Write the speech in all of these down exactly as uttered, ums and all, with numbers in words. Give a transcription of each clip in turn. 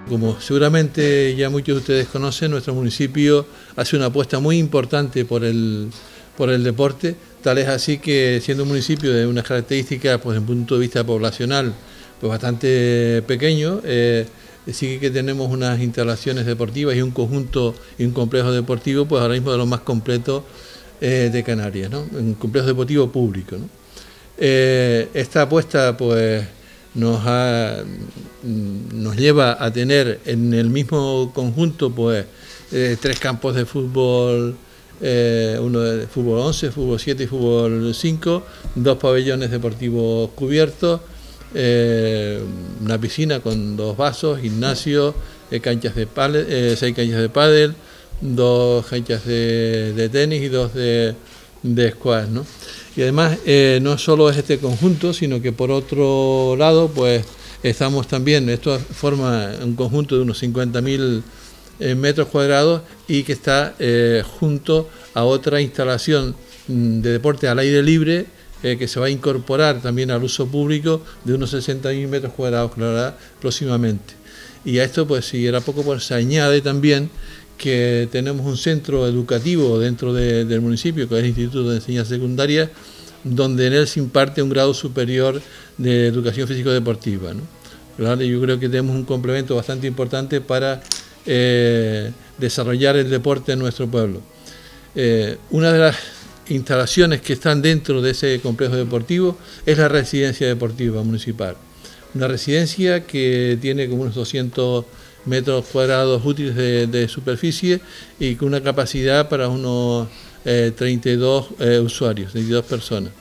Como seguramente ya muchos de ustedes conocen, nuestro municipio hace una apuesta muy importante por el, por el deporte, tal es así que siendo un municipio de unas características, pues, desde el punto de vista poblacional, pues bastante pequeño, eh, sí que tenemos unas instalaciones deportivas y un conjunto y un complejo deportivo, pues ahora mismo de los más completos eh, de Canarias, ¿no? Un complejo deportivo público, ¿no? Eh, esta apuesta, pues, nos, ha, nos lleva a tener en el mismo conjunto, pues, eh, tres campos de fútbol, eh, uno de fútbol once, fútbol siete y fútbol cinco, dos pabellones deportivos cubiertos, eh, una piscina con dos vasos, gimnasio, eh, canchas de pádel, eh, seis canchas de pádel, dos canchas de, de tenis y dos de, de squash, ¿no? Y además eh, no solo es este conjunto, sino que por otro lado, pues estamos también, esto forma un conjunto de unos cincuenta mil eh, metros cuadrados y que está eh, junto a otra instalación de deporte al aire libre eh, que se va a incorporar también al uso público de unos sesenta mil metros cuadrados, claro, próximamente. Y a esto, pues si era poco, pues se añade también que tenemos un centro educativo dentro de, del municipio, que es el Instituto de Enseñanza Secundaria, donde en él se imparte un grado superior de educación físico-deportiva, ¿no? Claro, yo creo que tenemos un complemento bastante importante para eh, desarrollar el deporte en nuestro pueblo. Eh, una de las instalaciones que están dentro de ese complejo deportivo es la residencia deportiva municipal. Una residencia que tiene como unos doscientos metros cuadrados útiles de, de superficie y con una capacidad para unos eh, treinta y dos eh, usuarios, treinta y dos personas.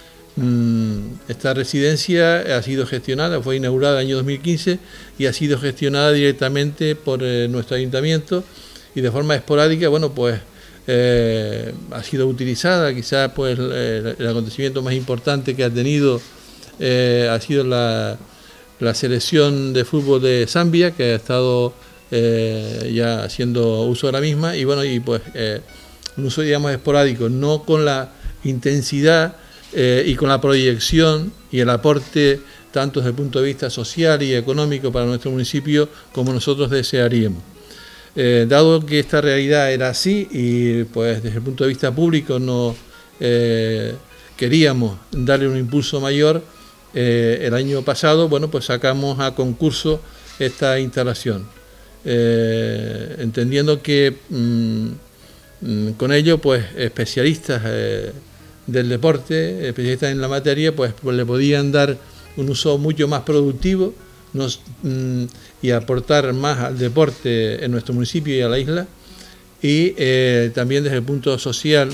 Mm, esta residencia ha sido gestionada, fue inaugurada en el año dos mil quince y ha sido gestionada directamente por eh, nuestro ayuntamiento y de forma esporádica, bueno, pues eh, ha sido utilizada. Quizás pues el, el acontecimiento más importante que ha tenido eh, ha sido la la selección de fútbol de Zambia, que ha estado eh, ya haciendo uso de la misma, y bueno, y pues eh, un uso, digamos, esporádico, no con la intensidad eh, y con la proyección y el aporte tanto desde el punto de vista social y económico para nuestro municipio como nosotros desearíamos. Eh, dado que esta realidad era así y pues desde el punto de vista público no eh, queríamos darle un impulso mayor, Eh, el año pasado, bueno, pues sacamos a concurso esta instalación, eh, entendiendo que mmm, con ello, pues especialistas eh, del deporte, especialistas en la materia, pues, pues le podían dar un uso mucho más productivo nos, mmm, y aportar más al deporte en nuestro municipio y a la isla, y eh, también desde el punto social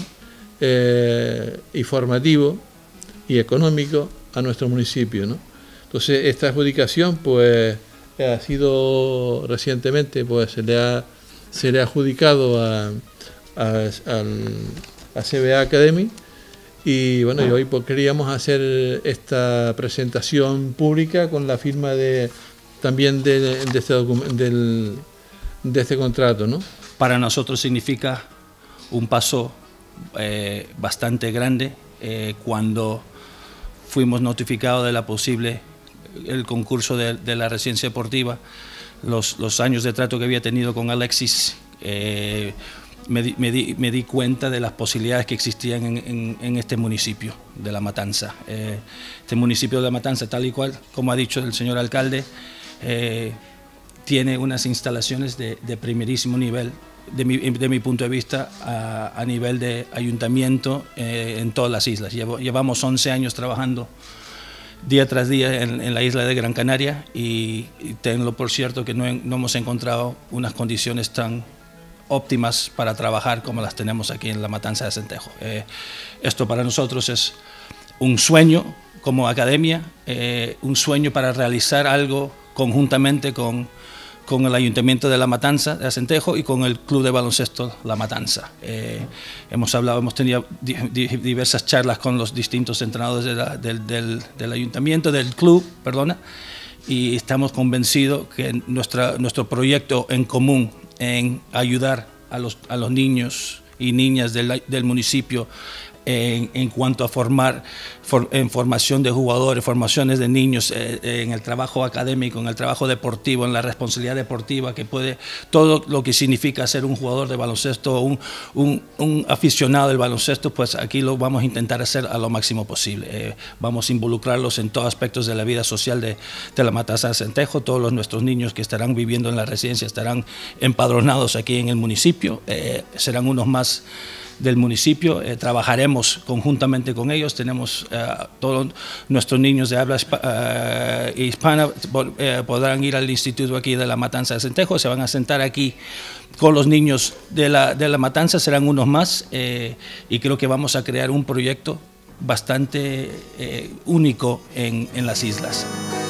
eh, y formativo y económico a nuestro municipio, ¿no? Entonces esta adjudicación, pues, ha sido recientemente, pues se le ha, se le ha adjudicado a, a, al, a C B A Academy y bueno, y hoy pues queríamos hacer esta presentación pública con la firma de también de, de, este, del, de este contrato, ¿no? Para nosotros significa un paso eh, bastante grande eh, cuando fuimos notificados de la posible, el concurso de, de la residencia deportiva, los, los años de trato que había tenido con Alexis, eh, me, di, me, di, me di cuenta de las posibilidades que existían en, en, en este municipio de La Matanza. Eh, este municipio de La Matanza, tal y cual, como ha dicho el señor alcalde, eh, tiene unas instalaciones de, de primerísimo nivel, de mi, de mi punto de vista, a, a nivel de ayuntamiento eh, en todas las islas. Llevo, llevamos once años trabajando día tras día en, en la isla de Gran Canaria y, y tengo por cierto que no, no hemos encontrado unas condiciones tan óptimas para trabajar como las tenemos aquí en La Matanza de Acentejo. Eh, esto para nosotros es un sueño como academia, eh, un sueño para realizar algo conjuntamente con con el Ayuntamiento de La Matanza, de Acentejo, y con el Club de Baloncesto La Matanza. Eh, hemos hablado, hemos tenido di, di, diversas charlas con los distintos entrenadores de la, del, del, del Ayuntamiento, del club, perdona, y estamos convencidos que nuestra, nuestro proyecto en común en ayudar a los, a los niños y niñas del, del municipio en, en cuanto a formar, for, en formación de jugadores, formaciones de niños, eh, en el trabajo académico, en el trabajo deportivo, en la responsabilidad deportiva, que puede, todo lo que significa ser un jugador de baloncesto, un, un, un aficionado del baloncesto, pues aquí lo vamos a intentar hacer a lo máximo posible. Eh, vamos a involucrarlos en todos aspectos de la vida social de, de la Matanza de Centejo. Todos los, nuestros niños que estarán viviendo en la residencia estarán empadronados aquí en el municipio, eh, serán unos más del municipio, eh, trabajaremos conjuntamente con ellos, tenemos eh, todos nuestros niños de habla eh, hispana eh, podrán ir al instituto aquí de la Matanza de Centejo, se van a sentar aquí con los niños de la, de la Matanza, serán unos más, eh, y creo que vamos a crear un proyecto bastante eh, único en, en las islas.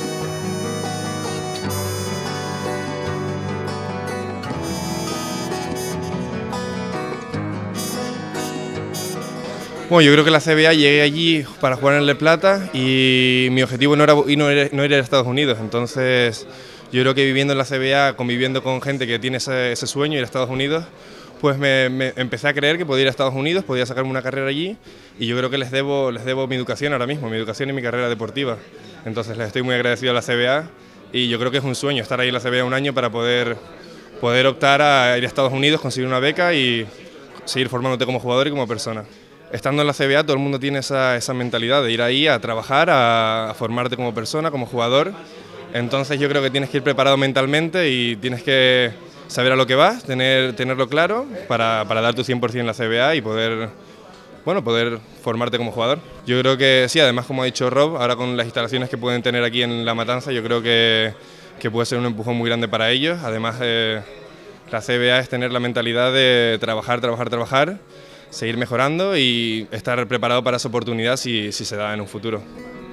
Bueno, yo creo que la C B A llegué allí para jugar en el de Plata y mi objetivo no era, no era, no era ir a Estados Unidos, entonces yo creo que viviendo en la C B A, conviviendo con gente que tiene ese, ese sueño, ir a Estados Unidos, pues me, me empecé a creer que podía ir a Estados Unidos, podía sacarme una carrera allí y yo creo que les debo, les debo mi educación ahora mismo, mi educación y mi carrera deportiva. Entonces les estoy muy agradecido a la C B A y yo creo que es un sueño estar ahí en la C B A un año para poder, poder optar a ir a Estados Unidos, conseguir una beca y seguir formándote como jugador y como persona. Estando en la C B A todo el mundo tiene esa, esa mentalidad de ir ahí a trabajar, a, a formarte como persona, como jugador. Entonces yo creo que tienes que ir preparado mentalmente y tienes que saber a lo que vas, tener, tenerlo claro para, para dar tu cien por cien en la C B A y poder, bueno, poder formarte como jugador. Yo creo que sí, además como ha dicho Rob, ahora con las instalaciones que pueden tener aquí en La Matanza, yo creo que, que puede ser un empujón muy grande para ellos. Además eh, la C B A es tener la mentalidad de trabajar, trabajar, trabajar, seguir mejorando y estar preparado para esa oportunidad si, si se da en un futuro.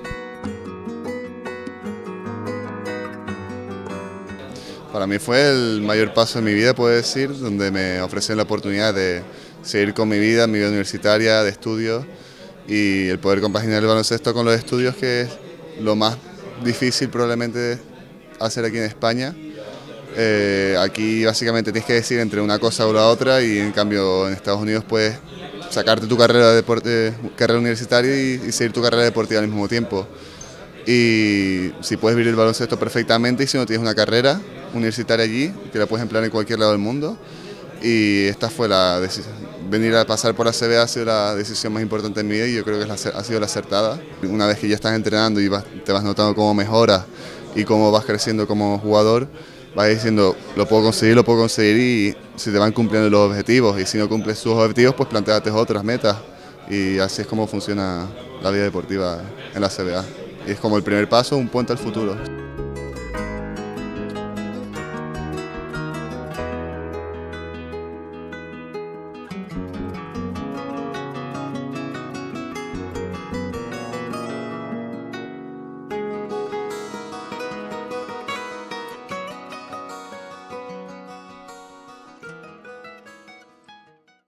Para mí fue el mayor paso en mi vida, puedo decir, donde me ofrecieron la oportunidad de seguir con mi vida, mi vida universitaria, de estudios, y el poder compaginar el baloncesto con los estudios, que es lo más difícil probablemente hacer aquí en España. Eh, aquí básicamente tienes que decidir entre una cosa o la otra, y en cambio en Estados Unidos puedes sacarte tu carrera, de deporte, carrera universitaria y, y seguir tu carrera deportiva al mismo tiempo. Y si puedes vivir el baloncesto perfectamente, y si no tienes una carrera universitaria allí, que la puedes emplear en cualquier lado del mundo. Y esta fue la decisión. Venir a pasar por la C B A ha sido la decisión más importante en mi vida y yo creo que es la, ha sido la acertada. Una vez que ya estás entrenando y vas, te vas notando cómo mejoras y cómo vas creciendo como jugador, vas diciendo, lo puedo conseguir, lo puedo conseguir, y si te van cumpliendo los objetivos, y si no cumples tus objetivos, pues plantéate otras metas. Y así es como funciona la vida deportiva en la C B A. Y es como el primer paso, un puente al futuro.